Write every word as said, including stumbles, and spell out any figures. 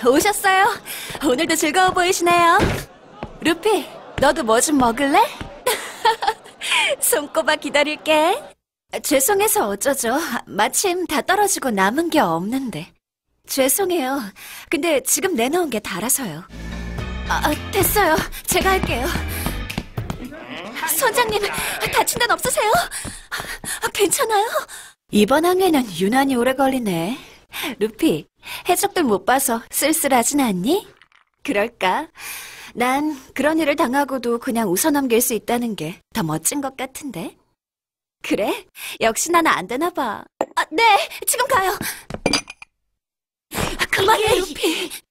오셨어요? 오늘도 즐거워 보이시네요. 루피, 너도 뭐 좀 먹을래? 손꼽아 기다릴게. 죄송해서 어쩌죠. 마침 다 떨어지고 남은 게 없는데. 죄송해요. 근데 지금 내놓은 게 달아서요. 아, 됐어요. 제가 할게요. 선장님, 다친 데는 없으세요? 괜찮아요? 이번 항해는 유난히 오래 걸리네. 루피, 해적들 못 봐서 쓸쓸하진 않니? 그럴까? 난 그런 일을 당하고도 그냥 웃어넘길 수 있다는 게 더 멋진 것 같은데. 그래? 역시 나는 안 되나 봐. 아, 네, 지금 가요. 그만해, 루피.